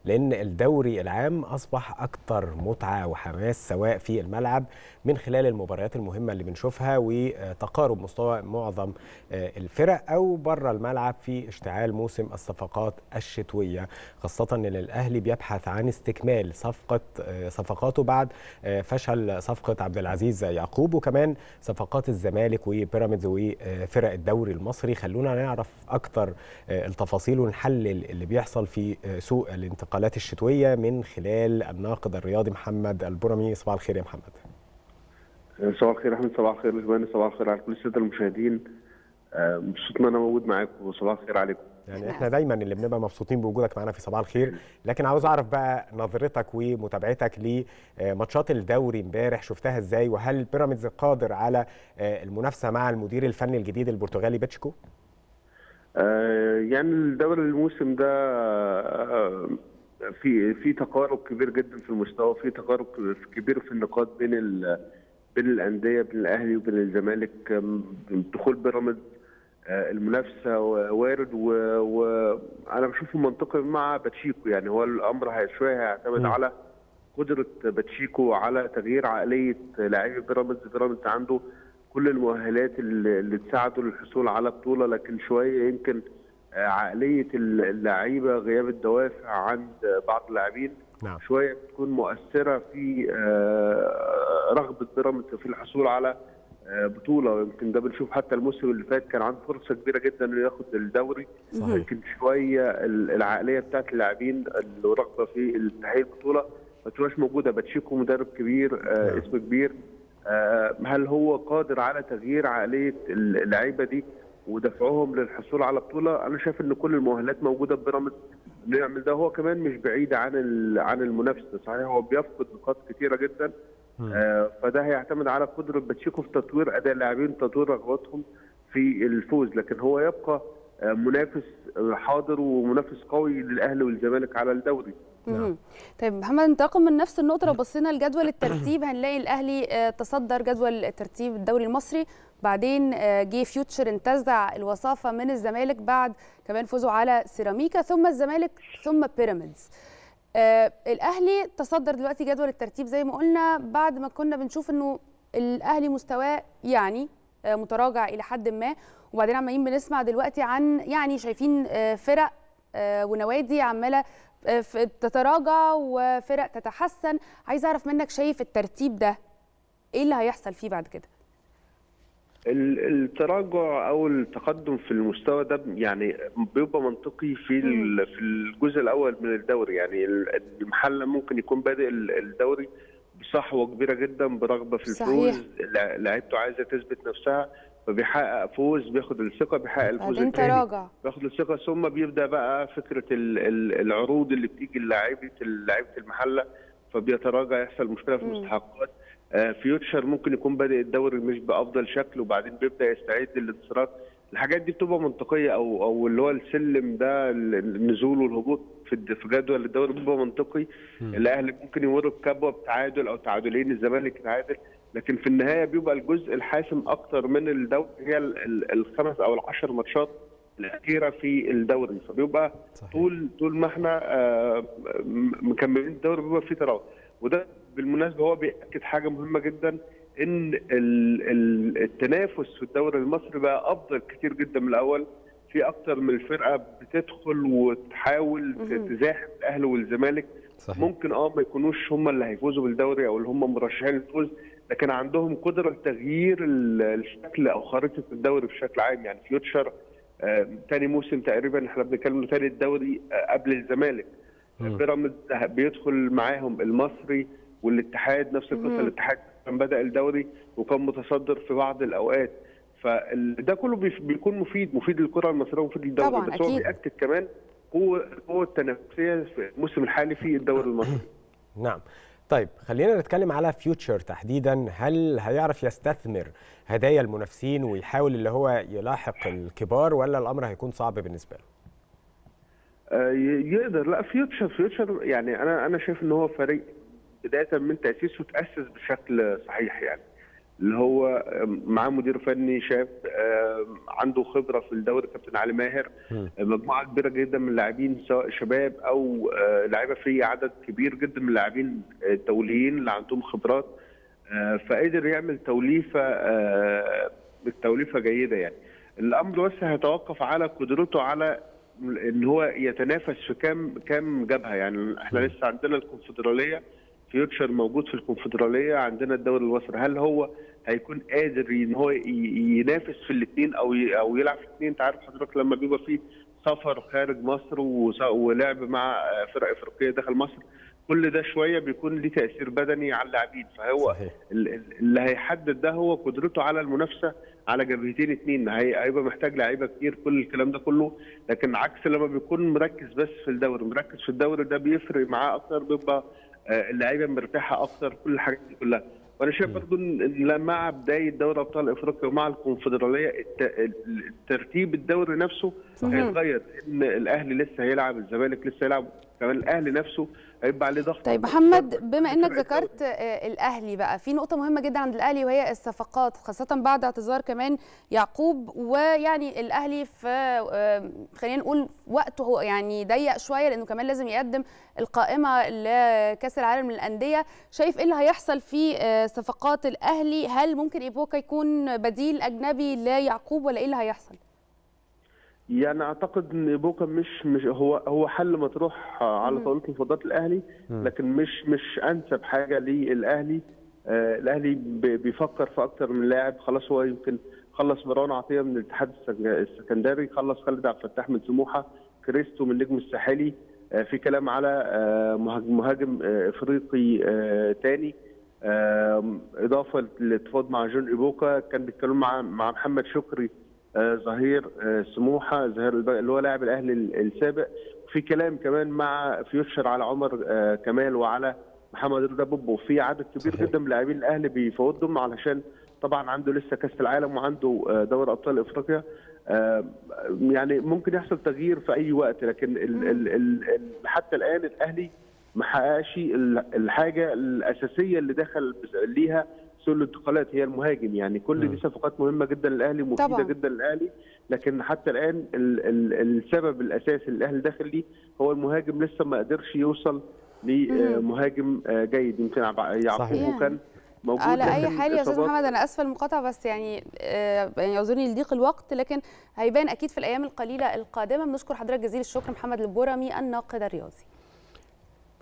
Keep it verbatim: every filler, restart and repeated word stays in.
لأن الدوري العام أصبح أكثر متعة وحماس سواء في الملعب من خلال المباريات المهمة اللي بنشوفها وتقارب مستوى معظم الفرق، أو بره الملعب في اشتعال موسم الصفقات الشتوية، خاصة أن الأهلي بيبحث عن استكمال صفقة صفقاته بعد فشل صفقة عبد العزيز يعقوب، وكمان صفقات الزمالك وبيراميدز وفرق الدوري المصري. خلونا نعرف أكتر التفاصيل ونحلل اللي بيحصل في سوق الانتقالات الشتوية من خلال الناقد الرياضي محمد البرمي. صباح الخير يا محمد. صباح الخير احمد، صباح الخير لجماني، صباح الخير على كل الساده المشاهدين. مبسوط ان انا موجود معاكم وصباح الخير عليكم. يعني احنا دايما اللي بنبقى مبسوطين بوجودك معانا في صباح الخير، لكن عاوز اعرف بقى نظرتك ومتابعتك لماتشات الدوري امبارح، شفتها ازاي؟ وهل بيراميدز قادر على المنافسه مع المدير الفني الجديد البرتغالي باتشيكو؟ آه يعني الدوري الموسم ده آه في في تقارب كبير جدا في المستوى، في تقارب كبير في النقاط بين بين الانديه، بين الاهلي وبين الزمالك. دخول بيراميدز المنافسه وارد، وانا بشوفه منطقي مع باتشيكو. يعني هو الامر شويه هيعتمد على قدره باتشيكو على تغيير عقليه لاعبي بيراميدز. بيراميدز عنده كل المؤهلات اللي تساعده للحصول على بطوله، لكن شويه يمكن عقليه اللعيبه، غياب الدوافع عند بعض اللاعبين نعم. شويه بتكون مؤثره في رغبه بيراميدز في الحصول على بطوله. يمكن ده بنشوف حتى الموسم اللي فات كان عنده فرصه كبيره جدا انه ياخد الدوري، لكن شويه العقليه بتاعت اللاعبين الرغبه في تحقيق البطوله ما تبقاش موجوده. باتشيكو مدرب كبير، اسم كبير، هل هو قادر على تغيير عقليه اللعيبه دي ودفعهم للحصول على بطوله؟ انا شايف ان كل المؤهلات موجوده ببيراميدز انه يعمل ده. هو كمان مش بعيد عن عن المنافسه، صحيح هو بيفقد نقاط كثيره جدا، آه فده هيعتمد على قدره باتشيكو في تطوير اداء اللاعبين، تطوير رغباتهم في الفوز، لكن هو يبقى آه منافس حاضر ومنافس قوي للاهلي والزمالك على الدوري. نعم. طيب محمد، انطلاقا من نفس النقطه، لو بصينا لجدول الترتيب هنلاقي الاهلي تصدر جدول الترتيب الدوري المصري، بعدين جه فيوتشر انتزع الوصافه من الزمالك بعد كمان فوزه على سيراميكا، ثم الزمالك ثم بيراميدز. آه الاهلي تصدر دلوقتي جدول الترتيب زي ما قلنا، بعد ما كنا بنشوف انه الاهلي مستواه يعني آه متراجع الى حد ما، وبعدين عمالين بنسمع دلوقتي عن يعني شايفين آه فرق آه ونوادي عماله آه تتراجع وفرق تتحسن. عايز اعرف منك، شايف الترتيب ده ايه اللي هيحصل فيه بعد كده؟ التراجع او التقدم في المستوى ده يعني بيبقى منطقي في في الجزء الاول من الدوري. يعني المحله ممكن يكون بادئ الدوري بصحوه كبيره جدا، برغبه في الفوز، لعيبته عايزه تثبت نفسها، فبيحقق فوز، بياخد الثقه، بيحقق الفوز الثاني، بياخد الثقه، ثم بيبدا بقى فكره العروض اللي بتيجي للاعيبه لعيبه المحله، فبيتراجع، يحصل مشكله في المستحقات. فيوتشر ممكن يكون بادئ الدوري مش بافضل شكل، وبعدين بيبدا يستعد للانتصارات. الحاجات دي بتبقى منطقيه، او او اللي هو السلم ده، النزول والهبوط في في جدول الدوري بيبقى منطقي. الاهلي ممكن يمر بكبوه بتعادل او تعادلين، الزمالك يتعادل، لكن في النهايه بيبقى الجزء الحاسم اكتر من الدوري هي الخمس او العشر ماتشات الاخيره في الدوري. فبيبقى صحيح. طول طول ما احنا مكملين الدوري بيبقى في تراجع، وده بالمناسبه هو بيأكد حاجه مهمه جدا، ان التنافس في الدوري المصري بقى افضل كتير جدا من الاول. في اكتر من الفرقه بتدخل وتحاول تزاحم الاهلي والزمالك. صحيح. ممكن اه ما يكونوش هم اللي هيفوزوا بالدوري او اللي هم مرشحين للفوز، لكن عندهم قدره لتغيير الشكل او خريطه الدوري بشكل عام. يعني فيوتشر آه ثاني موسم تقريبا احنا بنتكلم ثاني الدوري آه قبل الزمالك. بيراميدز بيدخل معاهم المصري والاتحاد، نفس القصه، الاتحاد كان بدا الدوري وكان متصدر في بعض الاوقات، فده كله بيكون مفيد مفيد للكره المصريه ومفيد للدوري. طبعا بس أكيد. هو بيأكد كمان قوه قوه التنافسيه في الموسم الحالي في الدوري المصري. نعم. طيب خلينا نتكلم على فيوتشر تحديدا، هل هيعرف يستثمر هدايا المنافسين ويحاول اللي هو يلاحق الكبار، ولا الامر هيكون صعب بالنسبه له؟ يقدر. لا، فيوتشر فيوتشر يعني انا انا شايف ان هو فريق بدايه من تاسيسه تاسس بشكل صحيح. يعني اللي هو معاه مدير فني شاب عنده خبره في الدوري، كابتن علي ماهر، مجموعه كبيره جدا من اللاعبين سواء شباب او لاعيبه فريه، عدد كبير جدا من اللاعبين الدوليين اللي عندهم خبرات، فقدر يعمل توليفه توليفه جيده. يعني الامر بس هيتوقف على قدرته على ان هو يتنافس في كام كام جبهه. يعني احنا لسه عندنا الكونفدراليه، فيوتشر موجود في الكونفدراليه، عندنا الدوري المصري، هل هو هيكون قادر ان هو ينافس في الاثنين او او يلعب في الاثنين؟ انت عارف حضرتك لما بيبقى في سفر خارج مصر ولعب مع فرق افريقيه داخل مصر، كل ده شويه بيكون ليه تاثير بدني على اللاعبين، فهو صحيح. اللي هيحدد ده هو قدرته على المنافسه على جبهتين اثنين، هيبقى محتاج لعيبه كتير، كل الكلام ده كله. لكن عكس لما بيكون مركز بس في الدوري، مركز في الدوري ده بيفرق معاه اكتر، بيبقى اللعيبه مرتاحه اكتر، كل الحاجات دي كلها. وانا شايف برضه ان مع بدايه دوري ابطال افريقيا ومع الكونفدراليه الترتيب الدوري نفسه هيتغير، ان الاهلي لسه هيلعب، الزمالك لسه هيلعب، كمان الاهلي نفسه هيبقى عليه ضغط. طيب محمد، بما انك ذكرت الاهلي بقى، في نقطه مهمه جدا عند الاهلي وهي الصفقات، خاصه بعد اعتذار كمان يعقوب، ويعني الاهلي في خلينا نقول وقته هو يعني ضيق شويه، لانه كمان لازم يقدم القائمه لكاس العالم للانديه. شايف ايه اللي هيحصل في صفقات الاهلي؟ هل ممكن ايبوكا يكون بديل اجنبي ليعقوب ولا ايه اللي هيحصل؟ يعني اعتقد ان بوكا مش مش هو هو حل مطروح على طاوله مفاوضات الاهلي، لكن مش مش انسب حاجه للاهلي. آه الاهلي بيفكر في اكتر من لاعب. خلاص هو يمكن خلص مروان عطيه من الاتحاد السكندري، خلص خالد عبد الفتاح من سموحه، كريستو من النجم الساحلي، آه في كلام على آه مهاجم آه افريقي آه تاني، آه اضافه للاتفاق مع جون ايبوكا. كان بيتكلموا مع مع محمد شكري آه ظهير آه سموحه، ظهير اللي هو لاعب الاهلي السابق. في كلام كمان مع فيوتشر على عمر آه كمال وعلى محمد رضا بوبو، وفي عدد كبير صحيح. جدا من لاعبين الاهلي بيفوضهم، علشان طبعا عنده لسه كاس العالم وعنده آه دوري ابطال افريقيا. آه يعني ممكن يحصل تغيير في اي وقت، لكن ال ال ال ال حتى الان الاهلي ما حققش الحاجه الاساسيه اللي دخل ليها سوق الانتقالات، هي المهاجم. يعني كل دي صفقات مهمه جدا للاهلي، مفيده طبعا. جدا للاهلي، لكن حتى الان ال ال السبب الاساسي اللي الاهلي داخل ليه هو المهاجم، لسه ما قدرش يوصل لمهاجم جيد. يمكن يعقوب كان موجود على اي حال يا استاذ محمد، انا اسفه المقاطعه، بس يعني آه يعني يعذرني لضيق الوقت، لكن هيبان اكيد في الايام القليله القادمه. بنشكر حضرتك جزيل الشكر محمد البورمي الناقد الرياضي.